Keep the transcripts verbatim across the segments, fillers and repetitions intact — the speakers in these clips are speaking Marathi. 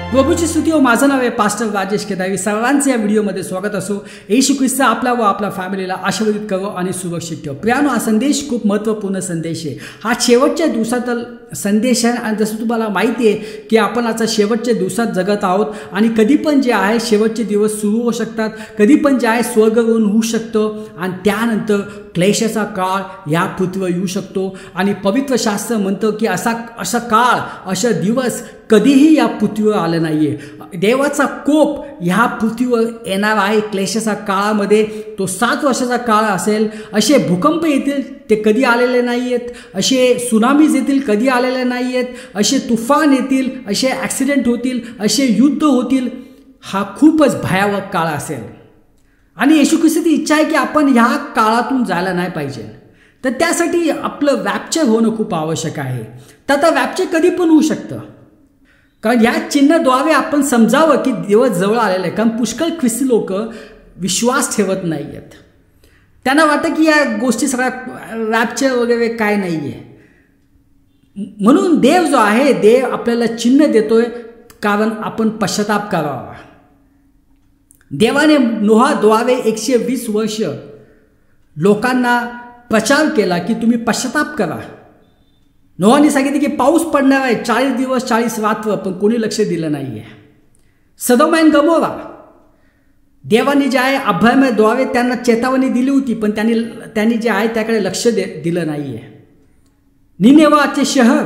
प्रभूची स्तुती हो. माझं नाव आहे पास्टर राजेश केदारी. सर्वांचे या व्हिडिओमध्ये स्वागत असो. येशू ख्रिस्त आपला व आपल्या फॅमिलीला आशीर्वादित करो आणि सुरक्षित ठेव. प्रियानो, हा संदेश खूप महत्त्वपूर्ण संदेश आहे. हा शेवटच्या दिवसातील संदेश आहे आणि जसं तुम्हाला माहिती आहे की आपण आता शेवटच्या दिवसात जगत आहोत आणि कधी पण जे आहे शेवटचे दिवस सुरू होऊ शकतात, कधी पण जे आहे स्वर्गगमन होऊ शकतं आणि त्यानंतर क्लेशाचा काळ या पृथ्वीवर येऊ शकतो. आणि पवित्र शास्त्र म्हणतं की असा असा काळ, असा दिवस कधीही या पृथ्वीवर आला नाही आहे. देवाचा कोप ह्या पृथ्वीवर येणार आहे क्लेशाच्या काळामध्ये. तो सात वर्षाचा काळ असेल. असे भूकंप येतील ते कधी आलेले नाही आहेत, असे सुनामीज येतील कधी आलेले नाही आहेत, असे तुफान येतील, असे ॲक्सिडेंट होतील, असे युद्ध होतील. हा खूपच भयावह काळ असेल आणि येशू ख्रिस्ताची इच्छा आहे की आपण ह्या काळातून जायला नाही पाहिजे. तर त्यासाठी आपलं रॅप्चर होणं खूप आवश्यक आहे. तर आता रॅप्चर कधी पण होऊ शकतं, कारण या चिन्हाद्वारे आपण समजावं की दिवस जवळ आलेला आहे. कारण पुष्कळ ख्रिस्ती लोक विश्वास ठेवत नाही आहेत. त्यांना वाटतं की या गोष्टी सगळ्या रॅप्चर वगैरे काय नाही आहे. म्हणून देव जो आहे, देव आपल्याला चिन्ह देतोय कारण आपण पश्चाताप करावा. देवाने नोहाद्वारे एकशे वीस वर्ष लोकांना प्रचार केला की तुम्ही पश्चाताप करा. नोहाने सांगितले की पाऊस पडणार आहे चाळीस दिवस चाळीस रात्र, पण कोणी लक्ष दिलं नाही आहे. सदोम आणि गमोरा, देवाने जे आहे अभ्रामाद्वारे त्यांना चेतावणी दिली होती, पण त्यांनी त्यांनी जे आहे त्याकडे लक्ष दे दिलं नाही आहे. निनेवाचे शहर,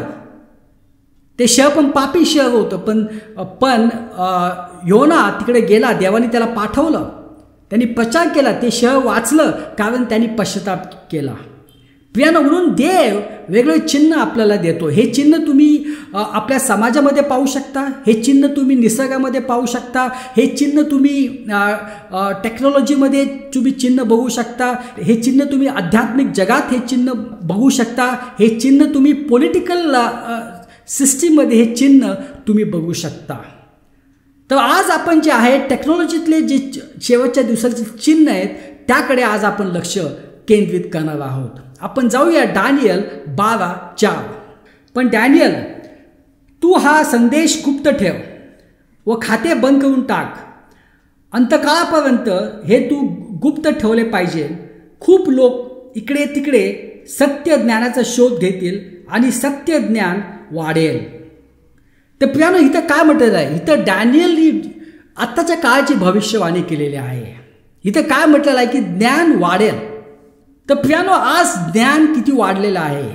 ते शहर पण पापी शहर होतं, पण पण योना तिकडे गेला, देवाने त्याला पाठवलं, त्यांनी प्रचार केला, ते शहर वाचलं कारण त्यांनी पश्चाताप केला. प्रियानो, म्हणून देव वेगळे चिन्ह आपल्याला देतो. हे चिन्ह तुम्ही आपल्या समाजामध्ये पाहू शकता, हे चिन्ह तुम्ही निसर्गामध्ये पाहू शकता, हे चिन्ह तुम्ही टेक्नॉलॉजीमध्ये तुम्ही चिन्ह बघू शकता, हे चिन्ह तुम्ही आध्यात्मिक जगात हे चिन्ह बघू शकता, हे चिन्ह तुम्ही पॉलिटिकल सिस्टीममध्ये हे चिन्ह तुम्ही बघू शकता. तर आज आपण जे आहे टेक्नॉलॉजीतले जे शेवटच्या दिवसाचे चिन्ह आहेत त्याकडे आज आपण लक्ष केंद्रित करणार आहोत. आपण जाऊया डॅनियल बारा चार. पण डॅनियल, तू हा संदेश गुप्त ठेव व खाते बंद करून टाक. अंतकाळापर्यंत हे तू गुप्त ठेवले पाहिजे. खूप लोक इकडे तिकडे सत्य ज्ञानाचा शोध घेतील आणि सत्य ज्ञान वाढेल. तर प्रियानो, इथं काय म्हटलेलं आहे? इथं डॅनियलनी आत्ताच्या काळाची भविष्यवाणी केलेली आहे. इथं काय म्हटलेलं आहे की ज्ञान वाढेल. तर प्रियानो, आज ज्ञान किती वाढलेलं आहे.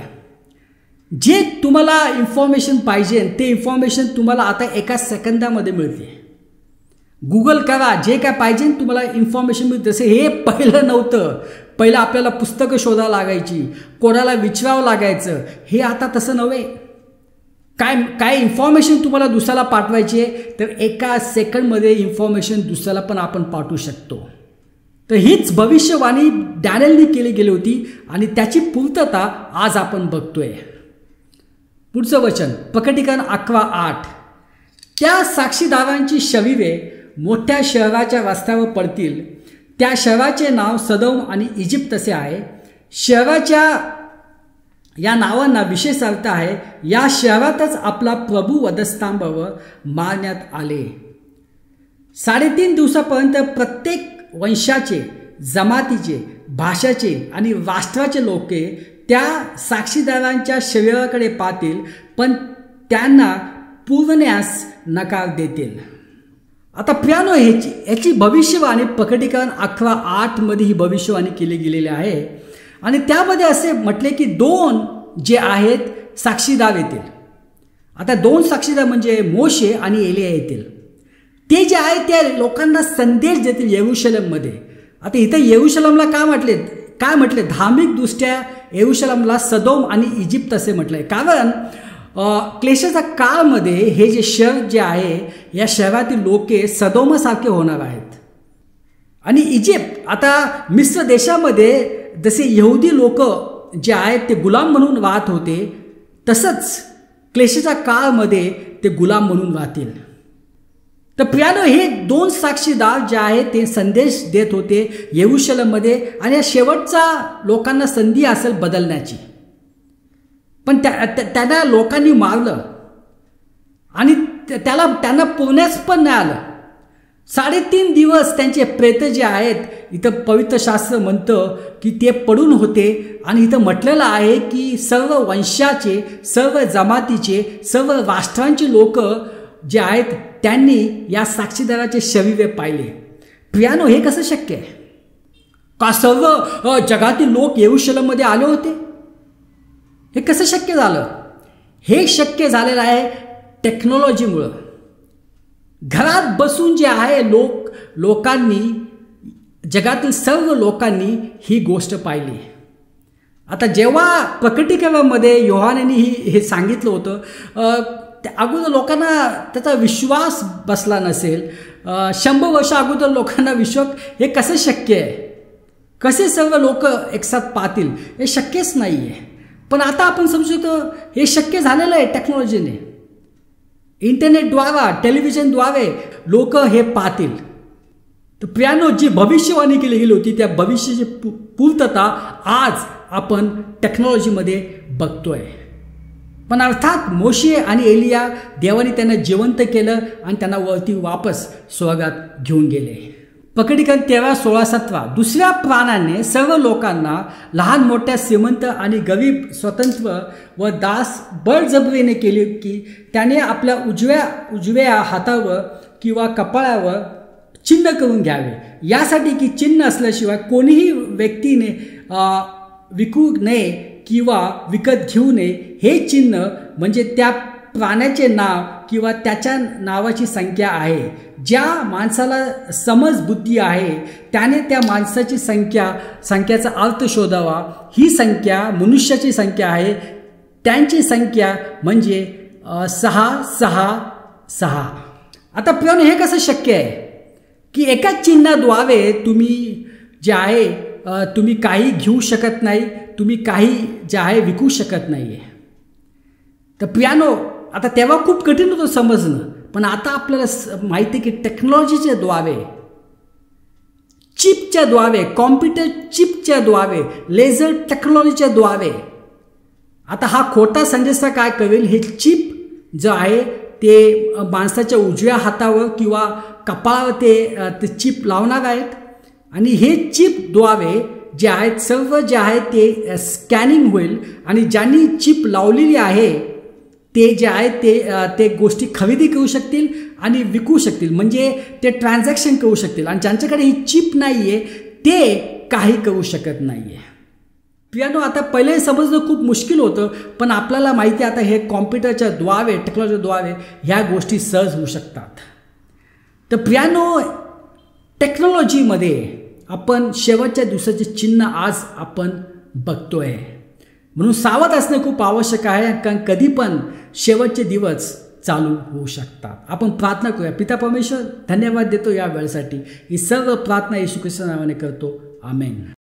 जे तुम्हाला इन्फॉर्मेशन पाहिजे ते इन्फॉर्मेशन तुम्हाला आता एका सेकंदामध्ये मिळते. गुगल करा, जे काय पाहिजे तुम्हाला इन्फॉर्मेशन मिळते. जसे हे पहिलं नव्हतं. पहिलं आपल्याला पुस्तकं शोधावं लागायची, कोणाला विचारावं लागायचं. हे आता तसं नव्हे. काय काय इन्फॉर्मेशन तुम्हाला दुसऱ्याला पाठवायची आहे तर एका सेकंडमध्ये इन्फॉर्मेशन दुसऱ्याला पण आपण पाठवू शकतो. तर हीच भविष्यवाणी डॅनियलने केली गेली होती आणि त्याची पूर्तता आज आपण बघतोय. पुढचं वचन प्रकटीकरण अकरा आठ. त्या साक्षीदारांची शरीरे मोठ्या शहराच्या रस्त्यावर पडतील. त्या शहराचे नाव सदोम आणि इजिप्त असे आहे. शहराच्या या नावांना विशेष अर्थ आहे. या शहरातच आपला प्रभू वधस्तंभावर मारण्यात आले. साडेतीन दिवसापर्यंत प्रत्येक वंशाचे, जमातीचे, भाषाचे आणि राष्ट्राचे लोक त्या साक्षीदारांच्या शरीराकडे पाहतील, पण त्यांना पूर्वण्यास नकार देतील. आता प्रियानो, ह्याची याची भविष्यवाणी प्रकटीकरण अकरा आठ मध्ये ही भविष्यवाणी केली गेलेली आहे. आणि त्यामध्ये असे म्हटले की दोन जे आहेत साक्षीदार येतील. आता दोन साक्षीदार म्हणजे मोशे आणि एलिया येतील. ते जे आहे त्या लोकांना संदेश देतील यरूशलेममध्ये. आता इथं यरूशलेमला काय म्हटले काय म्हटले धार्मिकदृष्ट्या यरूशलेमला सदोम आणि इजिप्त असे म्हटलंय. कारण क्लेशाच्या काळामध्ये हे जे शहर जे आहे या शहरातील लोके सदोमसारखे होणार आहेत. आणि इजिप्त, आता मिस्र देशामध्ये जसे यहुदी लोक जे आहेत ते गुलाम म्हणून राहत होते, तसंच क्लेशाच्या काळामध्ये ते गुलाम म्हणून राहतील. तर प्रियानो, हे दोन साक्षीदार जे आहेत ते संदेश देत होते यरूशलेममध्ये आणि या शेवटचा लोकांना संधी असेल बदलण्याची. पण त्या त्यांना लोकांनी मारलं आणि त्याला त्यांना पुरण्यास पण नाही आलं. साडेतीन दिवस त्यांचे प्रेत जे आहेत इथं पवित्र शास्त्र म्हणतं की ते पडून होते. आणि इथं म्हटलेलं आहे की सर्व वंशाचे, सर्व जमातीचे, सर्व राष्ट्रांचे लोक जे आहेत त्यांनी या साक्षीदाराचे शरीरे पाहिले. प्रियानो, हे कसं शक्य आहे? का सर्व जगातील लोक यरूशलेममध्ये आले होते? हे कसं शक्य झालं? हे शक्य झालेलं आहे टेक्नॉलॉजीमुळं. घरात बसून जे आहे लोक लोकांनी जगातील सर्व लोकांनी ही गोष्ट पाहिली. आता जेव्हा प्रकटीकरणामध्ये योहानाने ही हे सांगितलं होतं, अगोदर लोकांना त्याचा विश्वास बसला नसेल. शंभर वर्ष अगोदर लोकांना विश्वास हे कसं शक्य आहे? कसे सर्व लोक एकसाथ पाहतील? हे शक्यच नाही आहे. पण आता आपण समजू शकतो हे शक्य झालेलं आहे टेक्नॉलॉजीने. इंटरनेटद्वारा, टेलिव्हिजनद्वारे लोक हे पाहतील. तर प्रियानो, जी भविष्यवाणी केली गेली होती त्या भविष्याची पूर्तता आज आपण टेक्नॉलॉजीमध्ये बघतोय. पण अर्थात मोशे आणि एलिया देवाने त्यांना जिवंत केलं आणि त्यांना वरती वापस स्वर्गात घेऊन गेले. प्रकटीकरण तेरा सोळा सतरा. दुसऱ्या प्राण्याने सर्व लोकांना, लहान मोठ्या, श्रीमंत आणि गरीब, स्वतंत्र व दास बळजबरीने केली की त्याने आपल्या उजव्या उजव्या हातावर किंवा कपाळावर चिन्ह करून घ्यावे, यासाठी की चिन्ह असल्याशिवाय कोणीही व्यक्तीने विकू नये किंवा विकत घेऊ नये. हे चिन्ह म्हणजे त्या प्राण्याचे नाव किंवा त्याच्या नावाची संख्या आहे. ज्या माणसाला समज बुद्धी आहे त्याने त्या माणसाची संख्या संख्याचा अर्थ शोधावा. ही संख्या मनुष्याची संख्या आहे. त्यांची संख्या म्हणजे सहा सहा सहा. आता प्रियानो, हे कसं शक्य आहे की एकाच चिन्हाद्वारे तुम्ही जे आहे तुम्ही काही घेऊ शकत नाही, तुम्ही काही जे आहे विकू शकत नाही आहे. तर प्रियानो, आता तेव्हा खूप कठीण होतं समजणं. पण आता आपल्याला माहिती आहे की टेक्नॉलॉजीच्या द्वारे, चिपच्या द्वारे, कॉम्प्युटर चिपच्या द्वारे, लेझर टेक्नॉलॉजीच्या द्वारे आता हा खोटा संदेश काय करेल, हे चिप जो आहे ते माणसाच्या उजव्या हातावर किंवा कपाळावर ते ते चिप लावणार आहेत. आणि हे चिपद्वारे जे आहेत सर्व जे आहे ते स्कॅनिंग होईल. आणि ज्यांनी चिप लावलेली आहे ते जे आहे ते ते गोष्टी खरेदी करू शकतील आणि विकू शकतील, म्हणजे ते ट्रान्झॅक्शन करू शकतील. आणि ज्यांच्याकडे ही चिप नाही आहे ते काही करू शकत नाही आहे. प्रियानो, आता पहिले समजणं खूप मुश्किल होतं, पण आपल्याला माहिती आहे आता हे कॉम्प्युटरच्या द्वारे, टेक्नॉलॉजीद्वारे ह्या गोष्टी सहज होऊ शकतात. तर प्रियानो, टेक्नॉलॉजीमध्ये आपण शेवटच्या दिवसाचे चिन्ह आज आपण बघतोय. म्हणून सावध असणे खूप आवश्यक आहे, कारण कधी पण शेवटचे दिवस चालू होऊ शकतात. आपण प्रार्थना करूया. पिता परमेश्वर, धन्यवाद देतो या वेळेसाठी. ही सर्व प्रार्थना येशू ख्रिस्ताच्या नावाने करतो. आमेन.